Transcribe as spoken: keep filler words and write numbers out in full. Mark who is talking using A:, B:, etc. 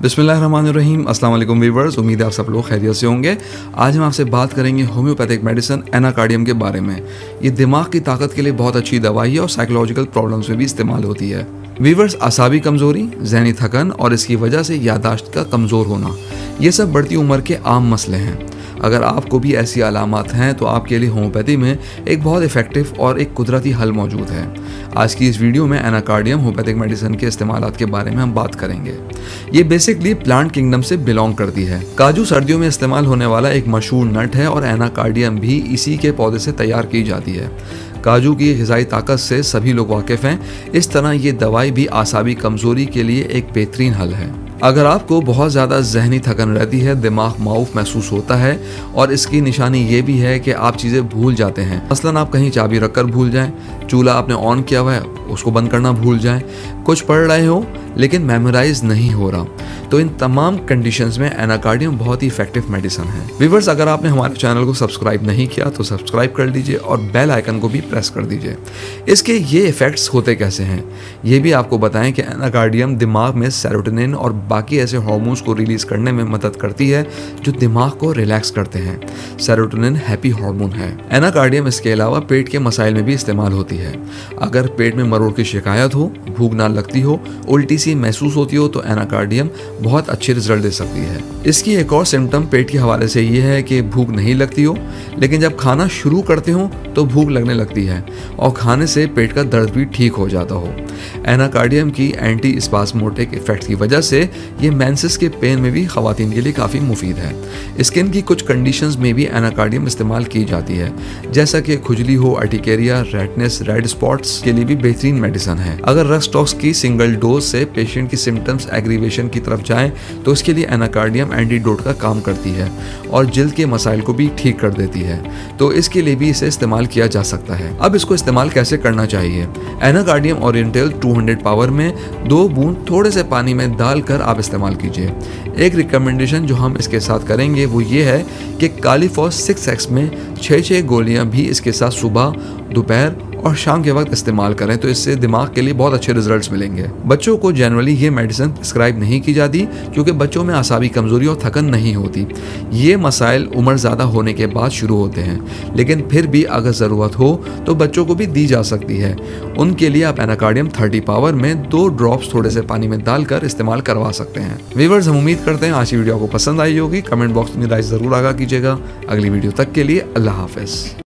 A: बिस्मिल्लाहिर्रहमानिर्रहीम। अस्सलाम वालेकुम व्यूअर्स, उम्मीद है आप सब लोग खैरियत से होंगे। आज हम आपसे बात करेंगे होम्योपैथिक मेडिसिन एनाकार्डियम के बारे में। ये दिमाग की ताकत के लिए बहुत अच्छी दवाई है और साइकोलॉजिकल प्रॉब्लम्स में भी इस्तेमाल होती है। व्यूअर्स, आसाबी कमज़ोरी, जहनी थकन और इसकी वजह से याददाश्त का कमज़ोर होना, ये सब बढ़ती उम्र के आम मसले हैं। अगर आपको भी ऐसी अलामात हैं तो आपके लिए होम्योपैथी में एक बहुत इफेक्टिव और एक कुदरती हल मौजूद है। आज की इस वीडियो में एनाकार्डियम होम्योपैथिक मेडिसिन के इस्तेमालात के बारे में हम बात करेंगे। ये बेसिकली प्लांट किंगडम से बिलोंग करती है। काजू सर्दियों में इस्तेमाल होने वाला एक मशहूर नट है और एनाकार्डियम भी इसी के पौधे से तैयार की जाती है। काजू की ग़िज़ाई ताकत से सभी लोग वाकिफ़ हैं। इस तरह ये दवाई भी आसाबी कमज़ोरी के लिए एक बेहतरीन हल है। अगर आपको बहुत ज़्यादा जहनी थकन रहती है, दिमाग माऊफ महसूस होता है और इसकी निशानी ये भी है कि आप चीज़ें भूल जाते हैं, मसलन आप कहीं चाबी रखकर भूल जाएं, चूल्हा आपने ऑन किया हुआ है उसको बंद करना भूल जाएं, कुछ पढ़ रहे हो लेकिन मेमोराइज नहीं हो रहा, तो इन तमाम कंडीशंस में एनाकार्डियम बहुत ही इफेक्टिव मेडिसिन है। व्यूअर्स, अगर आपने हमारे चैनल को सब्सक्राइब नहीं किया तो सब्सक्राइब कर लीजिए और बेल आइकन को भी प्रेस कर दीजिए। इसके ये इफ़ेक्ट्स होते कैसे हैं ये भी आपको बताएं कि एनाकार्डियम दिमाग में सेरोटोनिन और बाकी ऐसे हार्मोन्स को रिलीज़ करने में मदद करती है जो दिमाग को रिलैक्स करते हैं। सेरोटोनिन हैप्पी हार्मोन है। एनाकार्डियम इसके अलावा पेट के मसाइल में भी इस्तेमाल होती है। अगर पेट में मरोड़ की शिकायत हो, भूख ना लगती हो, उल्टी सी महसूस होती हो तो एनाकार्डियम बहुत अच्छे रिजल्ट दे सकती है। इसकी एक और सिम्टम पेट के हवाले से ये है कि भूख नहीं लगती हो, लेकिन जब खाना शुरू करते हो तो भूख लगने लगती है और खाने से पेट का दर्द भी ठीक हो जाता हो। एनाकार्डियम की एंटी स्पास्मोटिक इफेक्ट की वजह से ये मेंसेस के पेन में भी खवातीन के लिए काफ़ी मुफीद है। स्किन की कुछ कंडीशंस में भी एनाकार्डियम इस्तेमाल की जाती है, जैसा कि खुजली हो, अर्टिकेरिया, रेडनेस, रेड स्पॉट्स के लिए भी बेहतरीन मेडिसिन है। अगर रक्सटॉक्स की सिंगल डोज से पेशेंट की सिम्टम्स एग्रीवेशन की तरफ जाएं तो इसके लिए एनाकार्डियम एंटीडोट का काम करती है और जिल्द के मसाइल को भी ठीक कर देती है, तो इसके लिए भी इसे इस्तेमाल किया जा सकता है। अब इसको इस्तेमाल कैसे करना चाहिए? एनाकार्डियम ओरिएंटल दो सौ पावर में दो बूंद थोड़े से पानी में डालकर आप इस्तेमाल कीजिए। एक रिकमेंडेशन जो हम इसके साथ करेंगे वो ये है कि कालीफॉस सिक्स एक्स में छः छः गोलियां भी इसके साथ सुबह, दोपहर और शाम के वक्त इस्तेमाल करें, तो इससे दिमाग के लिए बहुत अच्छे रिजल्ट्स मिलेंगे। बच्चों को जनरली ये मेडिसिन प्रिस्क्राइब नहीं की जाती क्योंकि बच्चों में आसाबी कमजोरी और थकन नहीं होती। ये मसाइल उम्र ज़्यादा होने के बाद शुरू होते हैं, लेकिन फिर भी अगर ज़रूरत हो तो बच्चों को भी दी जा सकती है। उनके लिए आप एनाकार्डियम थर्टी पावर में दो ड्रॉप्स थोड़े से पानी में डालकर इस्तेमाल करवा सकते हैं। व्यूअर्स, हम उम्मीद करते हैं आज की वीडियो आपको पसंद आई होगी। कमेंट बॉक्स में राय ज़रूर आगाह कीजिएगा। अगली वीडियो तक के लिए अल्लाह हाफिज़।